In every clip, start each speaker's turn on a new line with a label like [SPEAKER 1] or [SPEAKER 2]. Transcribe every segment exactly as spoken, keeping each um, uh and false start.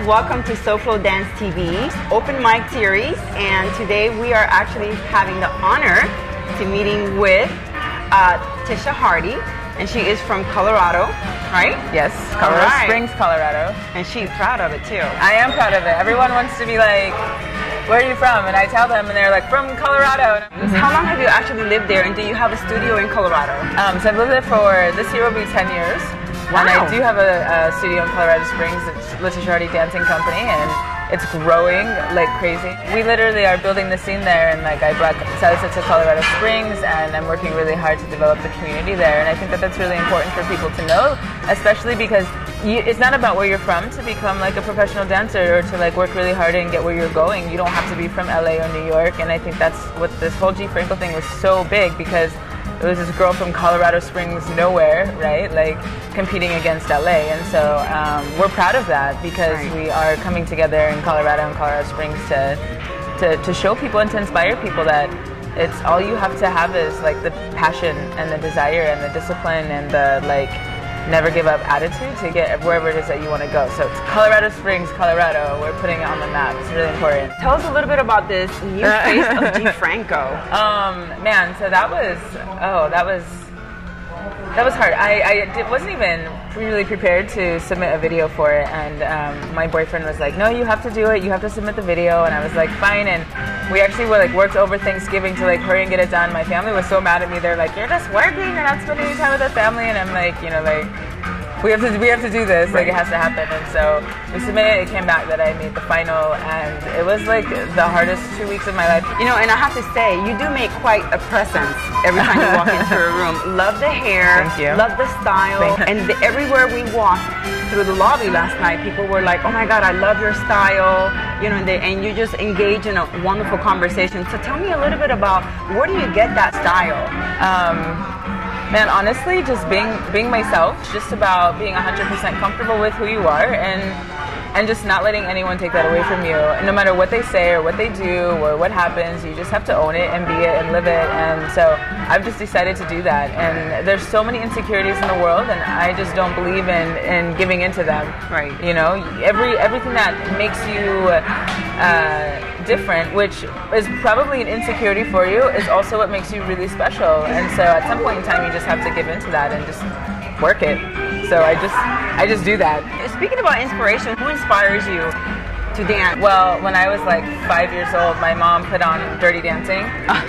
[SPEAKER 1] welcome to SoFlo Dance T V Open Mic Series, and today we are actually having the honor to meeting with uh, Latisha Hardy, and she is from Colorado, right?
[SPEAKER 2] Yes, Colorado
[SPEAKER 1] right.
[SPEAKER 2] Springs, Colorado.
[SPEAKER 1] And she's proud of it too.
[SPEAKER 2] I am proud of it. Everyone wants to be like, where are you from? And I tell them, and they're like, from Colorado.
[SPEAKER 1] Mm-hmm. How long have you actually lived there, and do you have a studio in Colorado?
[SPEAKER 2] Um, so I've lived there for, this year will be ten years.
[SPEAKER 1] Wow.
[SPEAKER 2] And I do have a, a studio in Colorado Springs. It's Latisha Hardy Dancing Company, and it's growing like crazy. We literally are building the scene there, and like I brought salsa to Colorado Springs, and I'm working really hard to develop the community there. And I think that that's really important for people to know, especially because you, it's not about where you're from to become like a professional dancer or to like work really hard and get where you're going. You don't have to be from L A or New York, and I think that's what this whole GFranco thing was so big, because it was this girl from Colorado Springs, nowhere, right? Like competing against L A, and so um, we're proud of that, because
[SPEAKER 1] right.
[SPEAKER 2] we are coming together in Colorado and Colorado Springs to, to to show people and to inspire people that it's all you have to have is like the passion and the desire and the discipline and the like never give up attitude to get wherever it is that you want to go. So it's Colorado Springs, Colorado. We're putting it on the map. It's really important.
[SPEAKER 1] Tell us a little bit about this new Face of GFranco.
[SPEAKER 2] Um, man, so that was oh, that was that was hard. I I did, wasn't even really prepared to submit a video for it, and um, my boyfriend was like, "No, you have to do it. You have to submit the video." And I was like, "Fine." And we actually were like worked over Thanksgiving to like hurry and get it done. My family was so mad at me. They're like, "You're just working. You're not spending any time with our family." And I'm like, you know, like we have to we have to do this. Like it has to happen. And so we submitted. It came back that I made the final, and it was like the hardest two weeks of my life.
[SPEAKER 1] You know, and I have to say, you do make quite a presence every time you walk into a room. Love the hair.
[SPEAKER 2] Thank you.
[SPEAKER 1] Love the style. And the, everywhere we walked through the lobby last night, people were like, "Oh my God, I love your style." You know, and, they, and you just engage in a wonderful conversation. So tell me a little bit about, where do you get that style?
[SPEAKER 2] Um, Man, honestly, just being being myself, just about being one hundred percent comfortable with who you are, and and just not letting anyone take that away from you. And no matter what they say or what they do or what happens, you just have to own it and be it and live it. And so I've just decided to do that. And there's so many insecurities in the world, and I just don't believe in, in giving into them.
[SPEAKER 1] Right.
[SPEAKER 2] You know, every everything that makes you uh, different, which is probably an insecurity for you, is also what makes you really special. And so at some point in time, you just have to give into that and just work it. So I just I just do that.
[SPEAKER 1] Speaking about inspiration, who inspires you to dance?
[SPEAKER 2] Well, when I was like five years old, my mom put on Dirty Dancing,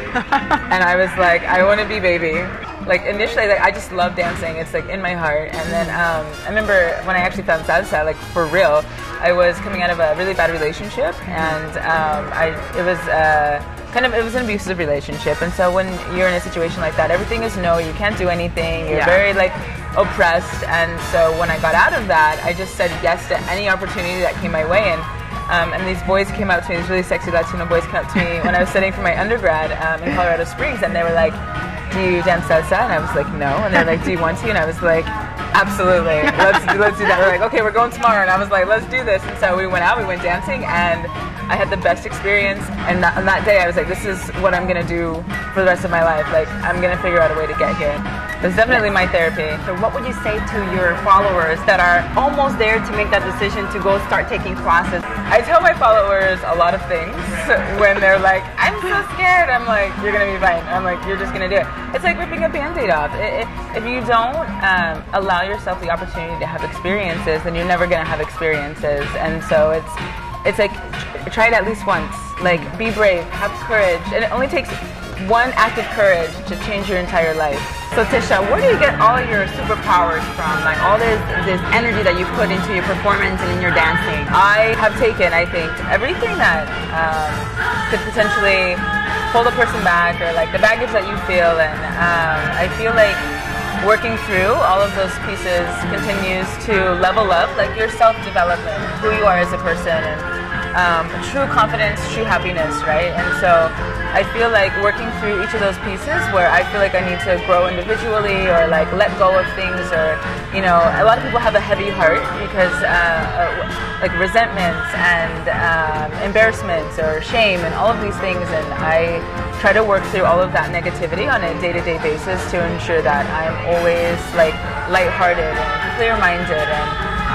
[SPEAKER 2] and I was like, I want to be Baby. Like initially, like I just love dancing. It's like in my heart. And then um, I remember when I actually found salsa, like for real, I was coming out of a really bad relationship, and um, I it was uh, kind of it was an abusive relationship. And so when you're in a situation like that, everything is no. You can't do anything. You're
[SPEAKER 1] yeah.
[SPEAKER 2] very like oppressed. And so when I got out of that, I just said yes to any opportunity that came my way. And um, and these boys came up to me. These really sexy Latino boys came up to me when I was studying for my undergrad um, in Colorado Springs, and they were like, "Do you dance salsa?" And I was like, "No." And they're like, "Do you want to?" And I was like, "Absolutely, let's let's do that." They're like, "Okay, we're going tomorrow." And I was like, "Let's do this." And so we went out, we went dancing, and I had the best experience. And that, on that day, I was like, "This is what I'm gonna do for the rest of my life. Like, I'm gonna figure out a way to get here." It's definitely my therapy.
[SPEAKER 1] So what would you say to your followers that are almost there to make that decision to go start taking classes?
[SPEAKER 2] I tell my followers a lot of things when they're like, "I'm so scared." I'm like, "You're gonna be fine." I'm like, "You're just gonna do it." It's like ripping a Band-Aid off. If you don't um, allow yourself the opportunity to have experiences, then you're never gonna have experiences. And so it's it's like try it at least once. Like be brave, have courage, and it only takes one act of courage to change your entire life.
[SPEAKER 1] So Tisha, where do you get all of your superpowers from? Like all this this energy that you put into your performance and in your dancing?
[SPEAKER 2] I have taken, I think, everything that um, could potentially hold a person back, or like the baggage that you feel, and um, I feel like working through all of those pieces continues to level up like your self-development, who you are as a person, and um, true confidence, true happiness, right? And so I feel like working through each of those pieces where I feel like I need to grow individually, or like let go of things, or, you know, a lot of people have a heavy heart because uh, like resentments and um, embarrassments or shame and all of these things, and I try to work through all of that negativity on a day-to-day basis to ensure that I'm always like lighthearted and clear-minded, and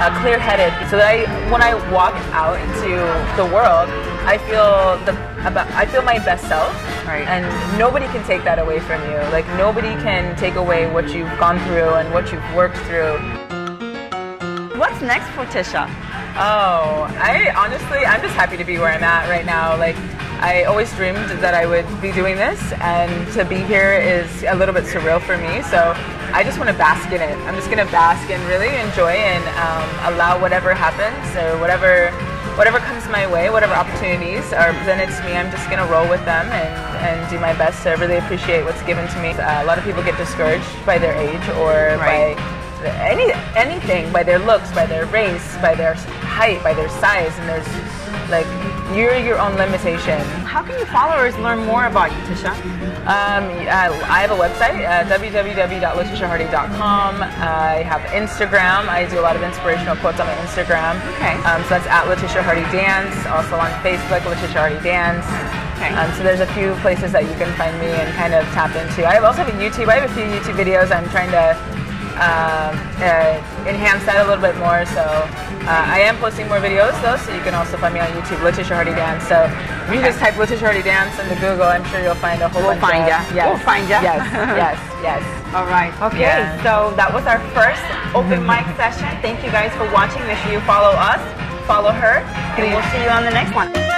[SPEAKER 2] uh, clear-headed, so that I, when I walk out into the world, I feel the about I feel my best self,
[SPEAKER 1] right.
[SPEAKER 2] And nobody can take that away from you. Like nobody can take away what you've gone through and what you've worked through.
[SPEAKER 1] What's next for Tisha?
[SPEAKER 2] Oh, I honestly, I'm just happy to be where I'm at right now. Like, I always dreamed that I would be doing this, and to be here is a little bit surreal for me. So I just want to bask in it. I'm just going to bask and really enjoy and um, allow whatever happens or whatever whatever comes my way, whatever opportunities are presented to me, I'm just going to roll with them and, and do my best to really appreciate what's given to me. Uh, a lot of people get discouraged by their age or
[SPEAKER 1] right.
[SPEAKER 2] by any anything, by their looks, by their race, by their height, by their size, and there's like, you're your own limitation.
[SPEAKER 1] How can your followers learn more about you, Tisha?
[SPEAKER 2] Um, I, I have a website, uh, w w w dot latisha hardy dot com. I have Instagram. I do a lot of inspirational quotes on my Instagram.
[SPEAKER 1] Okay.
[SPEAKER 2] Um, so that's at Latisha Hardy Dance. Also on Facebook, Latisha Hardy Dance.
[SPEAKER 1] Okay.
[SPEAKER 2] Um, so there's a few places that you can find me and kind of tap into. I also have a YouTube. I have a few YouTube videos. I'm trying to um, uh, enhance that a little bit more. So uh, I am posting more videos though, so you can also find me on YouTube, Latisha Hardy Dance. So if you just type Latisha Hardy Dance into Google, I'm sure you'll find a whole
[SPEAKER 1] we'll
[SPEAKER 2] bunch
[SPEAKER 1] find
[SPEAKER 2] of...
[SPEAKER 1] ya.
[SPEAKER 2] Yes,
[SPEAKER 1] We'll find ya.
[SPEAKER 2] Yes, yes, yes.
[SPEAKER 1] All right. Okay.
[SPEAKER 2] Yeah.
[SPEAKER 1] So that was our first open mic session. Thank you guys for watching. Make sure you follow us, follow her, and we'll see you on the next one.